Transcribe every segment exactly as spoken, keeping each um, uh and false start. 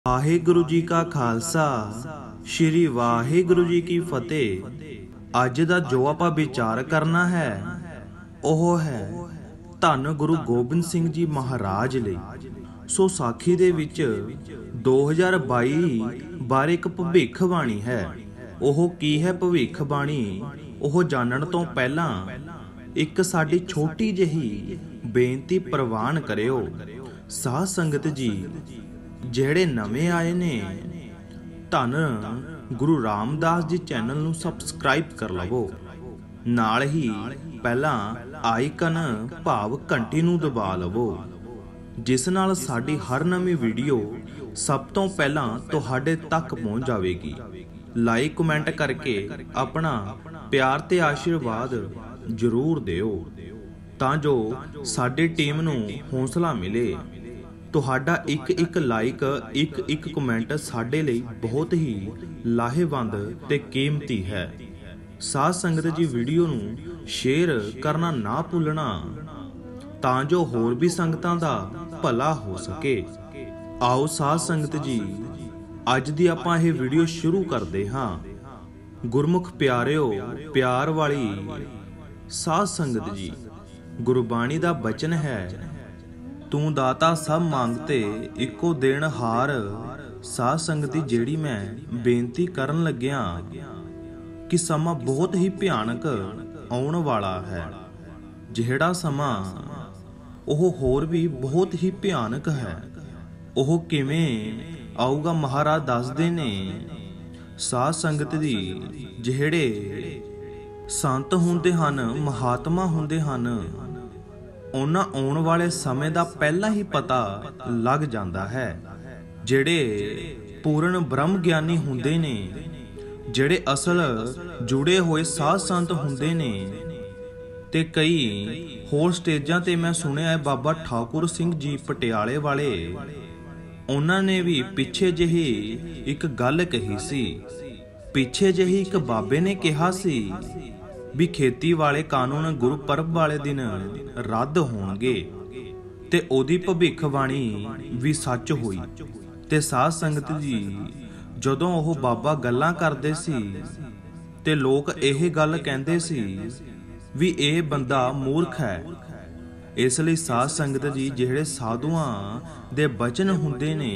वाहिगुरु जी का खालसा श्री वाहिगुरु जी की फतेह। अज दा जो आपां विचार करना है ओह है धन गुरु गोबिंद सिंह जी महाराज लई। सो साखी दे विच दो हज़ार बाई बारे एक भविखबाणी है। ओह की है भविखबाणी, ओह जानन तो पहला एक साडी छोटी जही बेनती प्रवान करियो। साध संगत जी ਜਿਹੜੇ ਨਵੇਂ ਆਏ ਨੇ ਧੰਨ ਗੁਰੂ ਰਾਮਦਾਸ ਜੀ ਚੈਨਲ ਨੂੰ ਸਬਸਕ੍ਰਾਈਬ ਕਰ ਲਵੋ, ਨਾਲ ਹੀ ਪਹਿਲਾਂ ਆਈਕਨ ਭਾਵ ਘੰਟੀ ਨੂੰ ਦਬਾ ਲਵੋ, ਜਿਸ ਨਾਲ ਸਾਡੀ ਹਰ ਨਵੀਂ ਵੀਡੀਓ ਸਭ ਤੋਂ ਪਹਿਲਾਂ ਤੁਹਾਡੇ ਤੱਕ ਪਹੁੰਚ ਜਾਵੇਗੀ। ਲਾਈਕ ਕਮੈਂਟ ਕਰਕੇ ਆਪਣਾ ਪਿਆਰ ਤੇ ਆਸ਼ੀਰਵਾਦ ਜ਼ਰੂਰ ਦਿਓ ਤਾਂ ਜੋ ਸਾਡੀ ਟੀਮ ਨੂੰ ਹੌਸਲਾ ਮਿਲੇ। ਤੁਹਾਡਾ ਇੱਕ ਇੱਕ ਲਾਈਕ ਇੱਕ ਇੱਕ ਕਮੈਂਟ ਸਾਡੇ ਲਈ ਬਹੁਤ ਹੀ ਲਾਹੇਵੰਦ ਤੇ ਕੀਮਤੀ ਹੈ। ਸਾਧ ਸੰਗਤ ਜੀ ਵੀਡੀਓ ਨੂੰ ਸ਼ੇਅਰ ਕਰਨਾ ਨਾ ਭੁੱਲਣਾ ਤਾਂ ਜੋ ਹੋਰ ਵੀ ਸੰਗਤਾਂ ਦਾ ਭਲਾ ਹੋ ਸਕੇ। ਆਓ ਸਾਧ ਸੰਗਤ ਜੀ ਅੱਜ ਦੀ ਆਪਾਂ ਇਹ ਵੀਡੀਓ ਸ਼ੁਰੂ ਕਰਦੇ ਹਾਂ। ਗੁਰਮੁਖ ਪਿਆਰਿਓ, ਪਿਆਰ ਵਾਲੀ ਸਾਧ ਸੰਗਤ ਜੀ, ਗੁਰਬਾਣੀ ਦਾ ਬਚਨ ਹੈ, ਤੂੰ ਦਾਤਾ ਸਭ ਮੰਗਤੇ ਇੱਕੋ ਦੇਣ ਹਾਰ। ਸਾਧ ਸੰਗਤੀ ਜਿਹੜੀ ਮੈਂ ਬੇਨਤੀ ਕਰਨ ਲੱਗਿਆ ਕਿ ਸਮਾਂ ਬਹੁਤ ਹੀ ਭਿਆਨਕ ਆਉਣ ਵਾਲਾ ਹੈ। ਜਿਹੜਾ ਸਮਾਂ ਉਹ ਹੋਰ ਵੀ ਬਹੁਤ ਹੀ ਭਿਆਨਕ ਹੈ। ਉਹ ਕਿਵੇਂ ਆਊਗਾ ਮਹਾਰਾਜ ਦੱਸਦੇ ਨੇ। ਸਾਧ ਸੰਗਤ ਦੀ ਜਿਹੜੇ ਸੰਤ ਹੁੰਦੇ ਹਨ, ਮਹਾਤਮਾ ਹੁੰਦੇ ਹਨ, ਉਹਨਾਂ ਆਉਣ ਵਾਲੇ ਸਮੇਂ ਦਾ ਪਹਿਲਾਂ ਹੀ ਪਤਾ ਲੱਗ ਜਾਂਦਾ ਹੈ। ਜਿਹੜੇ ਪੂਰਨ ਬ੍ਰਹਮ ਗਿਆਨੀ ਹੁੰਦੇ ਨੇ, ਜਿਹੜੇ ਅਸਲ ਜੁੜੇ ਹੋਏ ਸਾਧ ਸੰਤ ਹੁੰਦੇ ਨੇ, ਤੇ ਕਈ ਹੋਰ ਸਟੇਜਾਂ ਤੇ ਮੈਂ ਸੁਣਿਆ ਹੈ ਬਾਬਾ ਠਾਕੁਰ ਸਿੰਘ ਜੀ ਪਟਿਆਲੇ ਵਾਲੇ, ਉਹਨਾਂ ਨੇ ਵੀ ਪਿੱਛੇ ਜਿਹੀ ਇੱਕ ਗੱਲ ਕਹੀ ਸੀ। ਪਿੱਛੇ ਜਿਹੀ ਇੱਕ ਬਾਬੇ ਨੇ ਕਿਹਾ ਸੀ ਵੀ ਖੇਤੀ ਵਾਲੇ ਕਾਨੂੰਨ ਗੁਰਪੁਰਬ ਵਾਲੇ ਦਿਨ ਰੱਦ ਹੋਣਗੇ, ਤੇ ਉਹਦੀ ਭਵਿੱਖਬਾਣੀ ਵੀ ਸੱਚ ਹੋਈ। ਤੇ ਸਾਧ ਸੰਗਤ ਜੀ ਜਦੋਂ ਉਹ ਬਾਬਾ ਗੱਲਾਂ ਕਰਦੇ ਸੀ ਤੇ ਲੋਕ ਇਹ ਗੱਲ ਕਹਿੰਦੇ ਸੀ ਵੀ ਇਹ ਬੰਦਾ ਮੂਰਖ ਹੈ। ਇਸ ਲਈ ਸਾਧ ਸੰਗਤ ਜੀ ਜਿਹੜੇ ਸਾਧੂਆਂ ਦੇ ਬਚਨ ਹੁੰਦੇ ਨੇ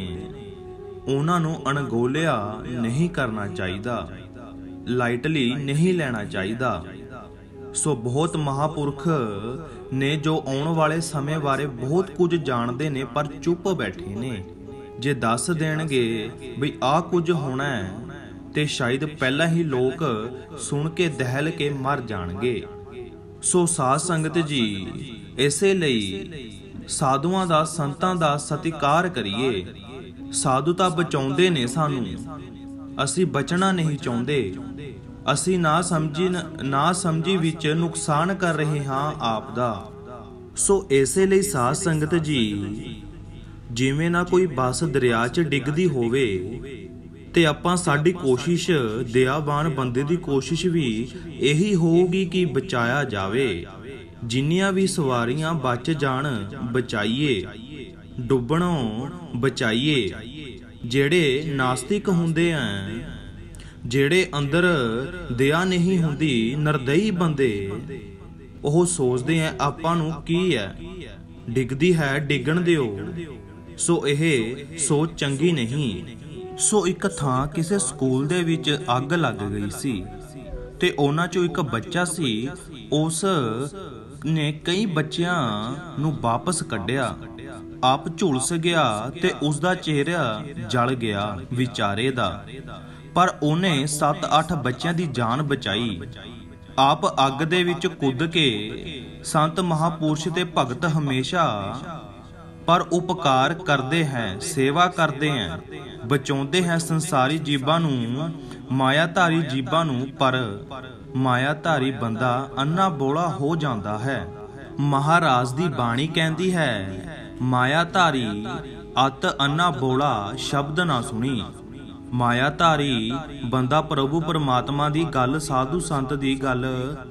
ਉਹਨਾਂ ਨੂੰ ਅਣਗੌਲਿਆ ਨਹੀਂ ਕਰਨਾ ਚਾਹੀਦਾ, ਲਾਈਟਲੀ ਨਹੀਂ ਲੈਣਾ ਚਾਹੀਦਾ। ਸੋ ਬਹੁਤ ਮਹਾਪੁਰਖ ਨੇ ਜੋ ਆਉਣ ਵਾਲੇ ਸਮੇਂ ਬਾਰੇ ਬਹੁਤ ਕੁਝ ਜਾਣਦੇ ਨੇ ਪਰ ਚੁੱਪ ਬੈਠੇ ਨੇ। ਜੇ ਦੱਸ ਦੇਣਗੇ ਵੀ ਆਹ ਕੁਝ ਹੋਣਾ ਹੈ ਤੇ ਸ਼ਾਇਦ ਪਹਿਲਾਂ ਹੀ ਲੋਕ ਸੁਣ ਕੇ ਦਹਿਲ ਕੇ ਮਰ ਜਾਣਗੇ। ਸੋ ਸਾਧ ਸੰਗਤ ਜੀ ਇਸੇ ਲਈ ਸਾਧੂਆਂ ਦਾ, ਸੰਤਾਂ ਦਾ ਸਤਿਕਾਰ ਕਰੀਏ। ਸਾਧੂ ਤਾਂ ਬਚਾਉਂਦੇ ਨੇ ਸਾਨੂੰ, ਅਸੀਂ ਬਚਣਾ ਨਹੀਂ ਚਾਹੁੰਦੇ। ਅਸੀਂ ਨਾ ਸਮਝੀ ਨਾ ਸਮਝੀ ਵਿੱਚ ਨੁਕਸਾਨ ਕਰ ਰਹੇ ਹਾਂ ਆਪ ਦਾ। ਸੋ ਇਸੇ ਲਈ ਸਾਧ ਸੰਗਤ ਜੀ ਜਿਵੇਂ ਨਾ ਕੋਈ ਬੱਸ ਦਰਿਆ 'ਚ ਡਿੱਗਦੀ ਹੋਵੇ ਤੇ ਆਪਾਂ ਸਾਡੀ ਕੋਸ਼ਿਸ਼, ਦਇਆਵਾਨ ਬੰਦੇ ਦੀ ਕੋਸ਼ਿਸ਼ ਵੀ ਇਹੀ ਹੋਊਗੀ ਕਿ ਬਚਾਇਆ ਜਾਵੇ। ਜਿੰਨੀਆਂ ਵੀ ਸਵਾਰੀਆਂ ਬਚ ਜਾਣ ਬਚਾਈਏ, ਡੁੱਬਣੋਂ ਬਚਾਈਏ। ਜਿਹੜੇ ਨਾਸਤਿਕ ਹੁੰਦੇ ਆ, ਜਿਹੜੇ ਅੰਦਰ ਦਇਆ ਨਹੀਂ ਹੁੰਦੀ, ਨਿਰਦਈ ਬੰਦੇ, ਉਹ ਸੋਚਦੇ ਆ ਆਪਾਂ ਨੂੰ ਕੀ ਹੈ, ਡਿੱਗਦੀ ਹੈ ਡਿੱਗਣ ਦਿਓ। ਸੋ ਇਹ ਸੋਚ ਚੰਗੀ ਨਹੀਂ। ਸੋ ਇੱਕ ਥਾਂ ਕਿਸੇ ਸਕੂਲ ਦੇ ਵਿੱਚ ਅੱਗ ਲੱਗ ਗਈ ਸੀ ਤੇ ਉਹਨਾਂ ਚੋਂ ਇੱਕ ਬੱਚਾ ਸੀ, ਉਸ ਨੇ ਕਈ ਬੱਚਿਆਂ ਨੂੰ ਵਾਪਸ ਕੱਢਿਆ, ਆਪ ਝੁਲਸ ਗਿਆ ਤੇ ਉਸ ਦਾ ਚਿਹਰਾ ਜਲ ਗਿਆ ਵਿਚਾਰੇ ਦਾ। ਪਰ ਉਹਨੇ ਸੱਤ ਅੱਠ ਬੱਚਿਆਂ ਦੀ ਜਾਨ ਬਚਾਈ। ਆਪ ਅੱਗ ਦੇ ਵਿੱਚ ਕੁੱਦ ਕੇ ਸੰਤ ਮਹਾਪੁਰਸ਼ ਤੇ ਭਗਤ ਹਮੇਸ਼ਾ ਪਰ ਉਪਕਾਰ ਕਰਦੇ ਹੈ, ਸੇਵਾ ਕਰਦੇ ਹੈ, ਬਚਾਉਂਦੇ ਹੈ ਸੰਸਾਰੀ ਜੀਵਾਂ ਨੂੰ, ਮਾਇਆਧਾਰੀ ਜੀਵਾਂ ਨੂੰ। ਪਰ ਮਾਇਆਧਾਰੀ ਬੰਦਾ ਅੰਨਾ ਬੋਲਾ ਹੋ ਜਾਂਦਾ ਹੈ। ਮਹਾਰਾਜ ਦੀ ਬਾਣੀ ਕਹਿੰਦੀ ਹੈ, ਮਾਇਆਧਾਰੀ ਅਤ ਅੰਨਾ ਬੋਲਾ ਸ਼ਬਦ ਨਾ ਸੁਣੀ। ਮਾਇਆਧਾਰੀ ਬੰਦਾ ਪ੍ਰਭੂ ਪਰਮਾਤਮਾ ਦੀ ਗੱਲ, ਸਾਧੂ ਸੰਤ ਦੀ ਗੱਲ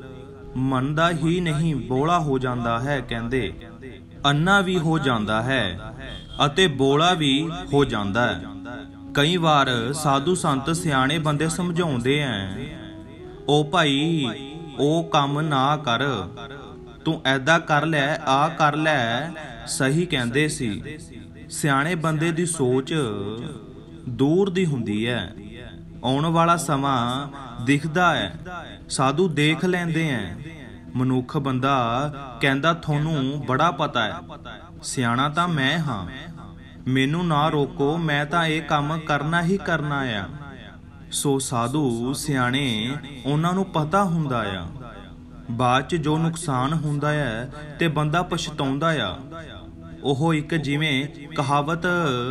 ਮੰਨਦਾ ਹੀ ਨਹੀਂ, ਬੋਲਾ ਹੋ ਜਾਂਦਾ ਹੈ। ਕਹਿੰਦੇ ਅੰਨਾ ਵੀ ਹੋ ਜਾਂਦਾ ਹੈ ਅਤੇ ਬੋਲਾ ਵੀ ਹੋ ਜਾਂਦਾ ਹੈ। ਕਈ ਵਾਰ ਸਾਧੂ ਸੰਤ ਸਿਆਣੇ ਬੰਦੇ ਸਮਝਾਉਂਦੇ ਐ, ਉਹ ਭਾਈ ਉਹ ਕੰਮ ਨਾ ਕਰ, ਤੂੰ ਐਦਾਂ ਕਰ ਲੈ, ਆ ਕਰ ਲੈ, ਸਹੀ ਕਹਿੰਦੇ ਸੀ। ਸਿਆਣੇ ਬੰਦੇ ਦੀ ਸੋਚ ਦੂਰ ਦੀ ਹੁੰਦੀ ਹੈ। ਆਉਣ ਵਾਲਾ ਸਮਾਂ ਦਿਖਦਾ ਹੈ, ਸਾਧੂ ਦੇਖ ਲੈਂਦੇ ਐ। ਮਨੁੱਖ ਬੰਦਾ ਕਹਿੰਦਾ ਤੁਹਾਨੂੰ ਬੜਾ ਪਤਾ ਹੈ, ਸਿਆਣਾ ਤਾਂ ਮੈਂ ਹਾਂ, ਮੈਨੂੰ ਨਾ ਰੋਕੋ, ਮੈਂ ਤਾਂ ਇਹ ਕੰਮ ਕਰਨਾ ਹੀ ਕਰਨਾ ਆ। ਸੋ ਸਾਧੂ ਸਿਆਣੇ ਉਹਨਾਂ ਨੂੰ ਪਤਾ ਹੁੰਦਾ ਆ, ਬਾਅਦ ਚ ਜੋ ਨੁਕਸਾਨ ਹੁੰਦਾ ਹੈ ਤੇ ਬੰਦਾ ਪਛਤਾਉਂਦਾ ਆ। ਉਹ ਇੱਕ ਜਿਵੇਂ ਕਹਾਵਤ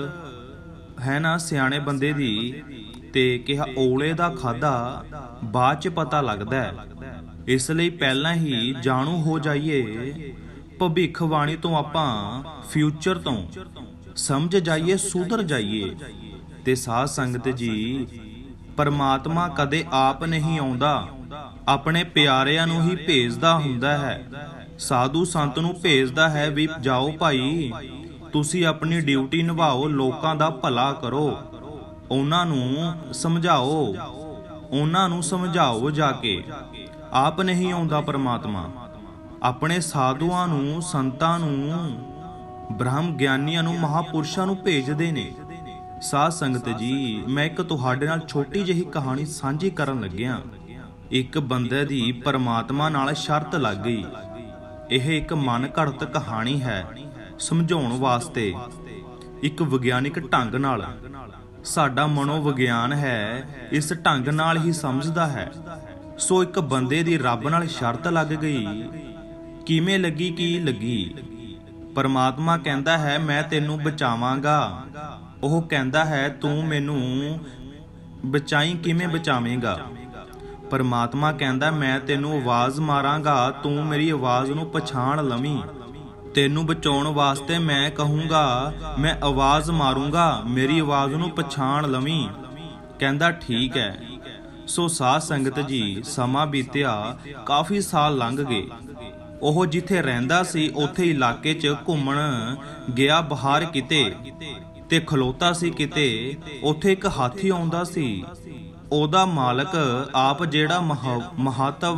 ਹੈ ਨਾ ਸਿਆਣੇ ਬੰਦੇ ਦੀ, ਤੇ ਕਿਹਾ ਔਲੇ ਦਾ ਖਾਧਾ ਬਾਅਦ ਚ ਪਤਾ ਲੱਗਦਾ ਹੈ। ਇਸ ਲਈ ਪਹਿਲਾਂ ਹੀ ਜਾਣੂ ਹੋ ਜਾਈਏ, ਭਵਿੱਖਬਾਣੀ ਤੋਂ ਆਪਾਂ ਫਿਊਚਰ ਤੋਂ ਸਮਝ ਜਾਈਏ, ਸੁਧਰ ਜਾਈਏ। ਤੇ ਸਾਧ ਸੰਗਤ ਜੀ, ਪਰਮਾਤਮਾ ਕਦੇ ਆਪ ਨਹੀਂ ਆਉਂਦਾ, ਆਪਣੇ ਪਿਆਰਿਆਂ ਨੂੰ ਹੀ ਭੇਜਦਾ ਹੁੰਦਾ ਹੈ। ਸਾਧੂ ਸੰਤ ਨੂੰ ਭੇਜਦਾ ਹੈ ਵੀ ਜਾਓ ਭਾਈ, ਤੁਸੀਂ ਆਪਣੀ ਡਿਊਟੀ ਨਿਭਾਓ, ਲੋਕਾਂ ਦਾ ਭਲਾ ਕਰੋ, ਉਹਨਾਂ ਨੂੰ ਸਮਝਾਓ, ਉਹਨਾਂ ਨੂੰ ਸਮਝਾਓ ਜਾ ਕੇ। ਆਪ ਨਹੀਂ ਆਉਂਦਾ ਪਰਮਾਤਮਾ, ਆਪਣੇ ਸਾਧੂਆਂ ਨੂੰ, ਸੰਤਾਂ ਨੂੰ, ਬ੍ਰਹਮ ਗਿਆਨੀਆਂ ਨੂੰ, ਮਹਾਪੁਰਸ਼ਾਂ ਨੂੰ ਭੇਜਦੇ ਨੇ। ਸਾਧ ਸੰਗਤ ਜੀ, ਮੈਂ ਇੱਕ ਤੁਹਾਡੇ ਨਾਲ ਛੋਟੀ ਜਿਹੀ ਕਹਾਣੀ ਸਾਂਝੀ ਕਰਨ ਲੱਗਿਆ। ਇੱਕ ਬੰਦੇ ਦੀ ਪਰਮਾਤਮਾ ਨਾਲ ਸ਼ਰਤ ਲੱਗ ਗਈ। ਇਹ ਇੱਕ ਮਨ ਘੜਤ ਕਹਾਣੀ ਹੈ, ਸਮਝਾਉਣ ਵਾਸਤੇ ਇੱਕ ਵਿਗਿਆਨਿਕ ਢੰਗ ਨਾਲ। ਸਾਡਾ ਮਨੋਵਿਗਿਆਨ ਹੈ, ਇਸ ਢੰਗ ਨਾਲ ਹੀ ਸਮਝਦਾ ਹੈ। ਸੋ ਇੱਕ ਬੰਦੇ ਦੀ ਰੱਬ ਨਾਲ ਸ਼ਰਤ ਲੱਗ ਗਈ। ਕਿਵੇਂ ਲੱਗੀ? ਕੀ ਲੱਗੀ? ਪਰਮਾਤਮਾ ਕਹਿੰਦਾ ਹੈ ਮੈਂ ਤੈਨੂੰ ਬਚਾਵਾਂਗਾ। ਉਹ ਕਹਿੰਦਾ ਹੈ ਤੂੰ ਮੈਨੂੰ ਬਚਾਈ, ਕਿਵੇਂ ਬਚਾਵੇਂਗਾ? ਪਰਮਾਤਮਾ ਕਹਿੰਦਾ ਮੈਂ ਤੈਨੂੰ ਆਵਾਜ਼ ਮਾਰਾਂਗਾ, ਤੂੰ ਮੇਰੀ ਆਵਾਜ਼ ਨੂੰ ਪਛਾਣ ਲਵੀਂ। ਤੈਨੂੰ ਬਚਾਉਣ ਵਾਸਤੇ ਮੈਂ ਕਹੂੰਗਾ, ਮੈਂ ਆਵਾਜ਼ ਮਾਰੂੰਗਾ, ਮੇਰੀ ਆਵਾਜ਼ ਨੂੰ ਪਛਾਣ ਲਵੀਂ। ਕਹਿੰਦਾ ਠੀਕ ਹੈ। ਸੋ ਸਾਧ ਸੰਗਤ ਜੀ, ਸਮਾਂ ਬੀਤਿਆ, ਕਾਫੀ ਸਾਲ ਲੰਘ ਗਏ। ਉਹ ਜਿੱਥੇ ਰਹਿੰਦਾ ਸੀ ਉੱਥੇ ਇਲਾਕੇ 'ਚ ਘੁੰਮਣ ਗਿਆ ਬਾਹਰ ਕਿਤੇ, ਤੇ ਖਲੋਤਾ ਸੀ ਕਿਤੇ। ਉੱਥੇ ਇੱਕ ਹਾਥੀ ਆਉਂਦਾ ਸੀ। ਉਹਦਾ ਮਾਲਕ ਆਪ ਜਿਹੜਾ ਮਹਾਤਵ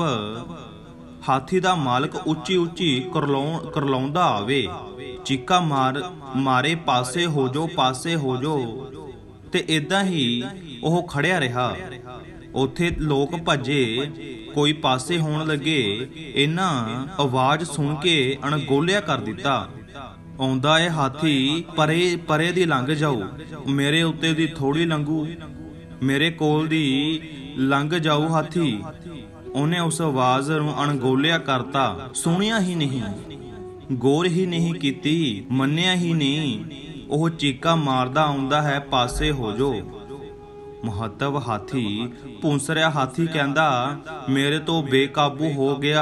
ਹਾਥੀ ਦਾ ਮਾਲਕ ਉੱਚੀ ਉੱਚੀ ਕਰਲਾਉ ਕਰਲਾਉਂਦਾ ਆਵੇ, ਚੀਕਾ ਮਾਰ ਮਾਰੇ ਪਾਸੇ ਹੋ ਜੋ, ਪਾਸੇ ਹੋ ਜੋ। ਤੇ ਇਦਾਂ ਹੀ ਉਹ ਖੜਿਆ ਰਿਹਾ। ਉੱਥੇ ਲੋਕ ਭੱਜੇ, ਕੋਈ ਪਾਸੇ ਹੋਣ ਲੱਗੇ। ਇਹਨਾਂ ਆਵਾਜ਼ ਸੁਣ ਕੇ ਅਣਗੌਲਿਆ ਕਰ ਦਿੱਤਾ, ਆਉਂਦਾ ਏ ਹਾਥੀ, ਪਰੇ ਪਰੇ ਦੀ ਲੰਘ ਜਾਓ, ਮੇਰੇ ਉੱਤੇ ਦੀ ਥੋੜੀ ਲੰਘੂ, ਮੇਰੇ ਕੋਲ ਦੀ ਲੰਘ ਜਾਊ ਹਾਥੀ। ਉਹਨੇ ਉਸ ਆਵਾਜ਼ ਨੂੰ ਅਣਗੌਲਿਆ ਕਰਤਾ, ਸੁਣਿਆ ਹੀ ਨਹੀਂ, ਗੌਰ ਹੀ ਨਹੀਂ ਕੀਤੀ, ਮੰਨਿਆ ਹੀ ਨਹੀਂ। ਉਹ ਚੀਕਾ ਮਾਰਦਾ ਆਉਂਦਾ ਹੈ, ਪਾਸੇ ਹੋ ਜੋ। ਮਹੱਤਵ ਹਾਥੀ ਪੁੰਸ ਰਿਹਾ। ਹਾਥੀ ਕਹਿੰਦਾ ਮੇਰੇ ਤੋਂ ਬੇਕਾਬੂ ਹੋ ਗਿਆ।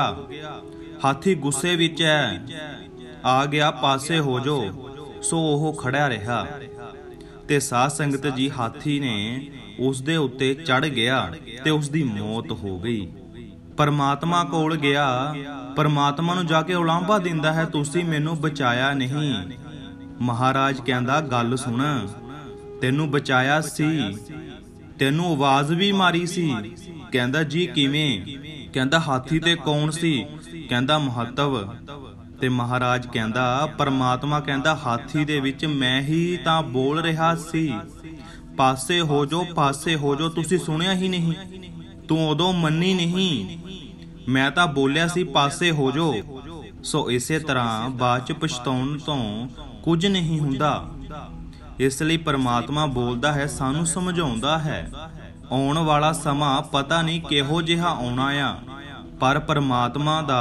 ਹਾਥੀ ਗੁੱਸੇ ਵਿੱਚ ਹੈ, ਆ ਗਿਆ, ਪਾਸੇ ਹੋ ਜੋ। ਸੋ ਉਹ ਖੜਿਆ ਰਿਹਾ। ਤੇ ਸਾਧ ਸੰਗਤ ਜੀ, ਹਾਥੀ ਨੇ ਉਸ ਦੇ ਉੱਤੇ ਚੜ ਗਿਆ ਤੇ ਉਸ ਦੀ ਮੌਤ ਹੋ ਗਈ। ਪਰਮਾਤਮਾ ਕੋਲ ਗਿਆ, ਪਰਮਾਤਮਾ ਨੂੰ ਜਾ ਕੇ ਉਲਾਂਭਾ ਦਿੰਦਾ ਹੈ, ਤੁਸੀਂ ਮੈਨੂੰ ਬਚਾਇਆ ਨਹੀਂ। ਮਹਾਰਾਜ ਕਹਿੰਦਾ ਗੱਲ ਸੁਣ, ਤੈਨੂੰ ਬਚਾਇਆ ਸੀ, ਤੈਨੂੰ ਆਵਾਜ਼ ਵੀ ਮਾਰੀ ਸੀ। ਕਹਿੰਦਾ ਜੀ ਕਿਵੇਂ? ਕਹਿੰਦਾ ਹਾਥੀ ਤੇ ਕੌਣ ਸੀ? ਕਹਿੰਦਾ ਮਹੱਤਵ। ਤੇ ਮਹਾਰਾਜ ਕਹਿੰਦਾ, ਪਰਮਾਤਮਾ ਕਹਿੰਦਾ ਹਾਥੀ ਦੇ ਵਿੱਚ ਮੈਂ ਹੀ ਤਾਂ ਬੋਲ ਰਿਹਾ ਸੀ, ਪਾਸੇ ਹੋ ਜੋ, ਪਾਸੇ ਹੋ ਜੋ। ਤੁਸੀਂ ਸੁਣਿਆ ਹੀ ਨਹੀਂ, ਤੂੰ ਉਦੋਂ ਮੰਨੀ ਨਹੀਂ, ਮੈਂ ਤਾਂ ਬੋਲਿਆ ਸੀ ਪਾਸੇ ਹੋ ਜੋ। ਸੋ ਇਸੇ ਤਰ੍ਹਾਂ ਬਾਅਦ ਚ ਪਛਤਾਉਣ ਤੋਂ ਕੁਝ ਨਹੀਂ ਹੁੰਦਾ। ਇਸ ਲਈ ਪਰਮਾਤਮਾ ਬੋਲਦਾ ਹੈ, ਸਾਨੂੰ ਸਮਝਾਉਂਦਾ ਹੈ। ਆਉਣ ਵਾਲਾ ਸਮਾਂ ਪਤਾ ਨਹੀਂ ਕਿਹੋ ਜਿਹਾ ਆਉਣਾ ਆ, ਪਰ ਪਰਮਾਤਮਾ ਦਾ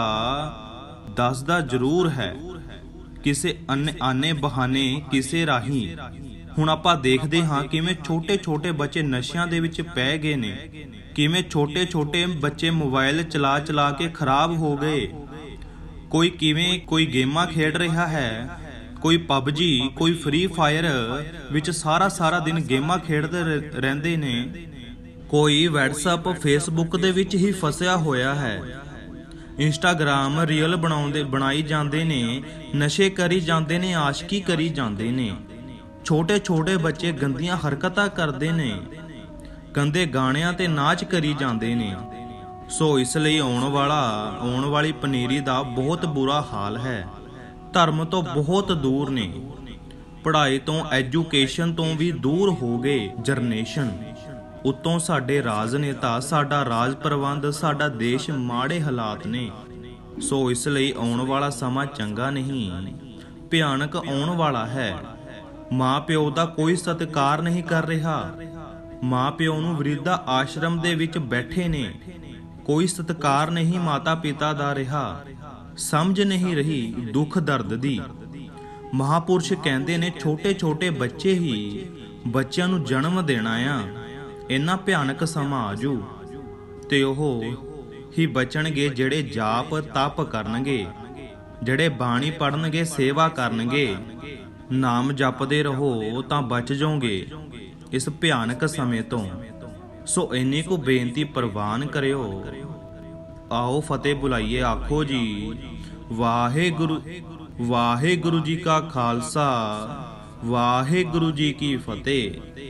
ਦੱਸਦਾ ਜ਼ਰੂਰ ਹੈ, ਕਿਸੇ ਆਨੇ ਬਹਾਨੇ, ਕਿਸੇ ਰਾਹੀਂ। ਹੁਣ ਆਪਾਂ ਦੇਖਦੇ ਹਾਂ ਕਿਵੇਂ ਛੋਟੇ ਛੋਟੇ ਬੱਚੇ ਨਸ਼ਿਆਂ ਦੇ ਵਿੱਚ ਪੈ ਗਏ ਨੇ, ਕਿਵੇਂ ਛੋਟੇ ਛੋਟੇ ਬੱਚੇ ਮੋਬਾਈਲ ਚਲਾ ਚਲਾ ਕੇ ਖਰਾਬ ਹੋ ਗਏ। ਕੋਈ ਕਿਵੇਂ ਕੋਈ ਗੇਮਾਂ ਖੇਡ ਰਿਹਾ ਹੈ, ਕੋਈ ਪਬਜੀ, ਕੋਈ ਫ੍ਰੀ ਫਾਇਰ ਵਿੱਚ ਸਾਰਾ ਸਾਰਾ ਦਿਨ ਗੇਮਾਂ ਖੇਡਦੇ ਰਹਿੰਦੇ ਨੇ। ਕੋਈ ਵਟਸਐਪ, ਫੇਸਬੁੱਕ ਦੇ ਵਿੱਚ ਹੀ ਫਸਿਆ ਹੋਇਆ ਹੈ। ਇੰਸਟਾਗ੍ਰਾਮ ਰੀਲ ਬਣਾਉਂਦੇ ਬਣਾਈ ਜਾਂਦੇ ਨੇ, ਨਸ਼ੇ ਕਰੀ ਜਾਂਦੇ ਨੇ, ਆਸ਼ਕੀ ਕਰੀ ਜਾਂਦੇ ਨੇ। ਛੋਟੇ ਛੋਟੇ ਬੱਚੇ ਗੰਦੀਆਂ ਹਰਕਤਾਂ ਕਰਦੇ ਨੇ, ਗੰਦੇ ਗਾਣਿਆਂ ਤੇ ਨਾਚ ਕਰੀ ਜਾਂਦੇ ਨੇ। ਸੋ ਇਸ ਲਈ ਆਉਣ ਵਾਲਾ ਆਉਣ ਵਾਲੀ ਪਨੀਰੀ ਦਾ ਬਹੁਤ ਬੁਰਾ ਹਾਲ ਹੈ। ਧਰਮ ਤੋਂ ਬਹੁਤ ਦੂਰ ਨੇ, ਪੜ੍ਹਾਈ ਤੋਂ ਐਜੂਕੇਸ਼ਨ ਤੋਂ ਵੀ ਦੂਰ ਹੋ ਗਏ ਜਨਰੇਸ਼ਨ। ਉੱਤੋਂ ਸਾਡੇ ਰਾਜਨੇਤਾ, ਸਾਡਾ ਰਾਜ ਪ੍ਰਬੰਧ, ਸਾਡਾ ਦੇਸ਼ ਮਾੜੇ ਹਾਲਾਤ ਨੇ। ਸੋ ਇਸ ਲਈ ਆਉਣ ਵਾਲਾ ਸਮਾਂ ਚੰਗਾ ਨਹੀਂ, ਭਿਆਨਕ ਆਉਣ ਵਾਲਾ ਹੈ। ਮਾਂ ਪਿਓ ਦਾ ਕੋਈ ਸਤਿਕਾਰ ਨਹੀਂ ਕਰ ਰਿਹਾ। ਮਾਂ ਪਿਓ ਨੂੰ ਵਿਰਧਾ ਆਸ਼ਰਮ ਦੇ ਵਿੱਚ ਬੈਠੇ ਨੇ, ਕੋਈ ਸਤਿਕਾਰ ਨਹੀਂ ਮਾਤਾ ਪਿਤਾ ਦਾ ਰਿਹਾ। ਸਮਝ ਨਹੀਂ ਰਹੀ ਦੁੱਖ ਦਰਦ ਦੀ। ਮਹਾਪੁਰਸ਼ ਕਹਿੰਦੇ ਨੇ ਛੋਟੇ ਛੋਟੇ ਬੱਚੇ ਹੀ ਬੱਚਿਆਂ ਨੂੰ ਜਨਮ ਦੇਣਾ ਆ। ਇੰਨਾ ਭਿਆਨਕ ਸਮਾਂ ਆਜੂ ਤੇ ਉਹ ਹੀ ਬਚਣਗੇ ਜਿਹੜੇ ਜਾਪ ਤਪ ਕਰਨਗੇ, ਜਿਹੜੇ ਬਾਣੀ ਪੜਨਗੇ, ਸੇਵਾ ਕਰਨਗੇ। ਨਾਮ ਜਪਦੇ ਰਹੋ ਤਾਂ ਬਚ ਜਾਓਗੇ ਇਸ ਭਿਆਨਕ ਸਮੇਂ ਤੋਂ। ਸੋ ਇੰਨੀ ਕੁ ਬੇਨਤੀ ਪ੍ਰਵਾਨ ਕਰਿਓ। ਆਓ ਫਤਿਹ ਬੁਲਾਈਏ, ਆਖੋ ਜੀ ਵਾਹਿਗੁਰੂ ਵਾਹਿਗੁਰੂ ਜੀ ਕਾ ਖਾਲਸਾ, ਵਾਹਿਗੁਰੂ ਜੀ ਕੀ ਫਤਿਹ।